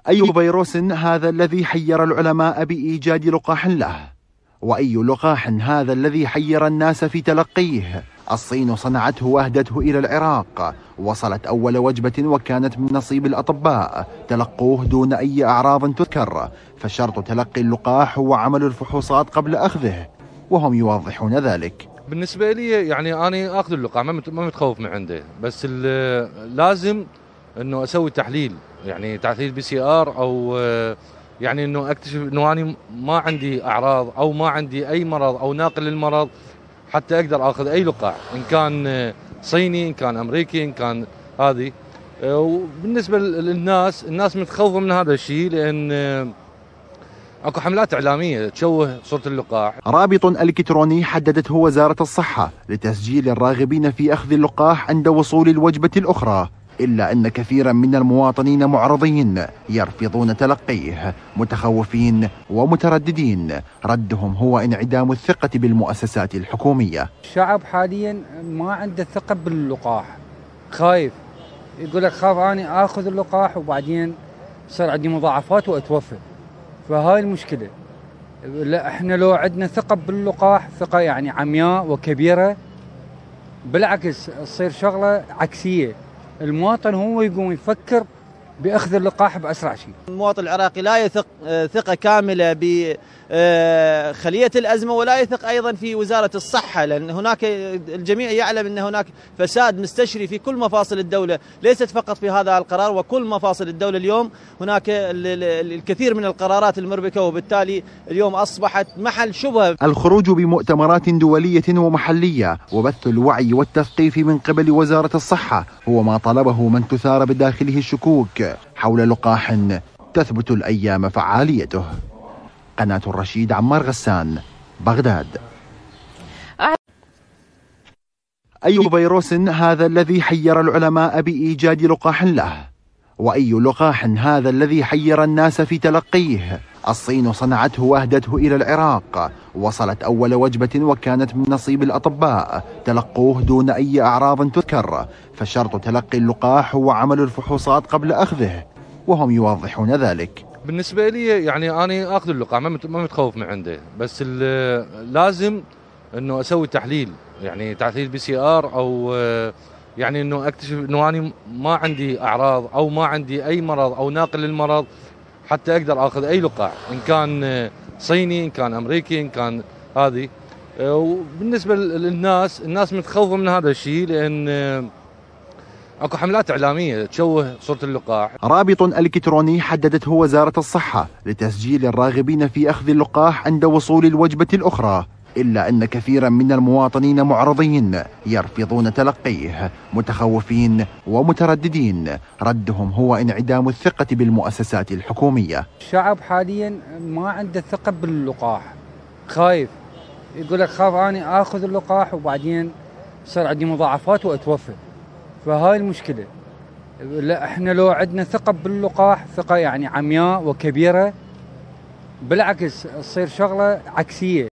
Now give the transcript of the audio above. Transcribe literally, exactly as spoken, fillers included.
أي فيروس هذا الذي حير العلماء بإيجاد لقاح له؟ وأي لقاح هذا الذي حير الناس في تلقيه؟ الصين صنعته وأهدته إلى العراق، وصلت أول وجبة وكانت من نصيب الأطباء، تلقوه دون أي أعراض تذكر، فشرط تلقي اللقاح هو عمل الفحوصات قبل أخذه، وهم يوضحون ذلك. بالنسبة لي يعني أنا أخذ اللقاح ما متخوف من عنده، بس لازم إنه أسوي تحليل، يعني تحليل بي سي آر، أو يعني إنه أكتشف إنه أنا ما عندي أعراض أو ما عندي أي مرض أو ناقل للمرض حتى أقدر أخذ أي لقاح، إن كان صيني إن كان أمريكي إن كان هذه. وبالنسبة للناس الناس متخوفة من هذا الشيء، لأن اكو حملات اعلاميه تشوه صوره اللقاح. رابط الكتروني حددته وزاره الصحه لتسجيل الراغبين في اخذ اللقاح عند وصول الوجبه الاخرى، الا ان كثيرا من المواطنين معرضين يرفضون تلقيه، متخوفين ومترددين. ردهم هو انعدام الثقه بالمؤسسات الحكوميه. الشعب حاليا ما عنده ثقه باللقاح، خايف، يقول لك خاف اني اخذ اللقاح وبعدين صار عندي مضاعفات واتوفى. فهاي المشكلة. لا احنا لو عندنا ثقة باللقاح، ثقة يعني عمياء وكبيرة، بالعكس تصير شغلة عكسية، المواطن هو يقوم يفكر بأخذ اللقاح بأسرع شيء. المواطن العراقي لا يثق ثقة كاملة بخلية الأزمة، ولا يثق أيضا في وزارة الصحة، لأن هناك الجميع يعلم أن هناك فساد مستشري في كل مفاصل الدولة، ليست فقط في هذا القرار، وكل مفاصل الدولة. اليوم هناك الكثير من القرارات المربكة، وبالتالي اليوم أصبحت محل شبهة. الخروج بمؤتمرات دولية ومحلية وبث الوعي والتثقيف من قبل وزارة الصحة هو ما طلبه من تثار بداخله الشكوك حول لقاح تثبت الأيام فعاليته. قناة الرشيد، عمار غسان، بغداد. أي فيروس هذا الذي حير العلماء بإيجاد لقاح له؟ وأي لقاح هذا الذي حير الناس في تلقيه؟ الصين صنعته وأهدته إلى العراق، وصلت أول وجبة وكانت من نصيب الأطباء، تلقوه دون أي أعراض تذكر، فشرط تلقي اللقاح هو عمل الفحوصات قبل أخذه، وهم يوضحون ذلك. بالنسبة لي يعني أنا أخذ اللقاح ما متخوف من عنده، بس لازم إنه أسوي تحليل، يعني تحليل بي سي آر، أو يعني إنه أكتشف إنه أنا ما عندي أعراض أو ما عندي أي مرض أو ناقل للمرض حتى أقدر أخذ أي لقاح، إن كان صيني إن كان أمريكي إن كان هذه. وبالنسبة للناس الناس متخوفة من هذا الشيء، لأن اكو حملات اعلاميه تشوه صوره اللقاح. رابط الكتروني حددته وزاره الصحه لتسجيل الراغبين في اخذ اللقاح عند وصول الوجبه الاخرى، الا ان كثيرا من المواطنين معرضين يرفضون تلقيه، متخوفين ومترددين. ردهم هو انعدام الثقه بالمؤسسات الحكوميه. الشعب حاليا ما عنده ثقه باللقاح، خايف، يقول لك خاف اني اخذ اللقاح وبعدين صار عندي مضاعفات واتوفى. فهاي المشكلة. لا احنا لو عندنا ثقة باللقاح، ثقة يعني عمياء وكبيرة، بالعكس تصير شغلة عكسية.